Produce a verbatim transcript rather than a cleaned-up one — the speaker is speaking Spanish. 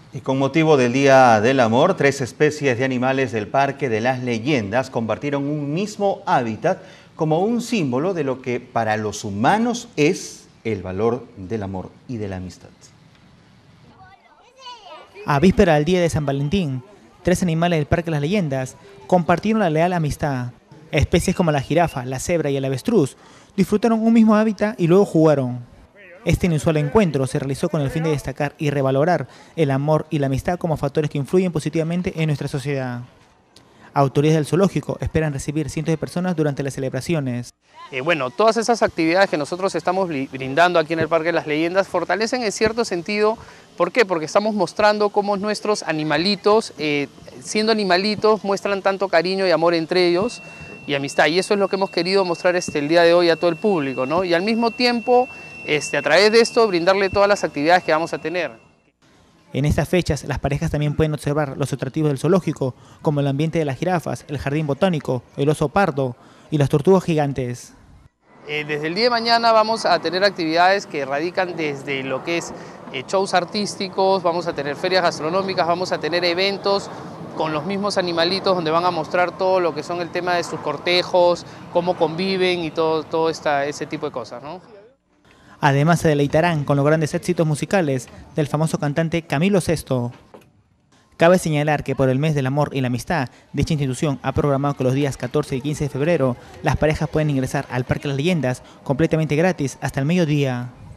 Y con motivo del Día del Amor, tres especies de animales del Parque de las Leyendas compartieron un mismo hábitat como un símbolo de lo que para los humanos es el valor del amor y de la amistad. A víspera del Día de San Valentín, tres animales del Parque de las Leyendas compartieron la leal amistad. Especies como la jirafa, la cebra y el avestruz disfrutaron un mismo hábitat y luego jugaron. Este inusual encuentro se realizó con el fin de destacar y revalorar el amor y la amistad como factores que influyen positivamente en nuestra sociedad. Autoridades del zoológico esperan recibir cientos de personas durante las celebraciones. Eh, bueno, todas esas actividades que nosotros estamos brindando aquí en el Parque de las Leyendas fortalecen en cierto sentido. ¿Por qué? Porque estamos mostrando cómo nuestros animalitos, eh, siendo animalitos, muestran tanto cariño y amor entre ellos y amistad. Y eso es lo que hemos querido mostrar este, el día de hoy a todo el público, ¿no? Y al mismo tiempo, este, a través de esto, brindarle todas las actividades que vamos a tener. En estas fechas, las parejas también pueden observar los atractivos del zoológico, como el ambiente de las jirafas, el jardín botánico, el oso pardo y las tortugas gigantes. Eh, desde el día de mañana vamos a tener actividades que radican desde lo que es eh, shows artísticos, vamos a tener ferias gastronómicas, vamos a tener eventos con los mismos animalitos donde van a mostrar todo lo que son el tema de sus cortejos, cómo conviven y todo, todo esta, ese tipo de cosas, ¿no? Además se deleitarán con los grandes éxitos musicales del famoso cantante Camilo Sesto. Cabe señalar que por el mes del amor y la amistad, dicha institución ha programado que los días catorce y quince de febrero las parejas pueden ingresar al Parque de las Leyendas completamente gratis hasta el mediodía.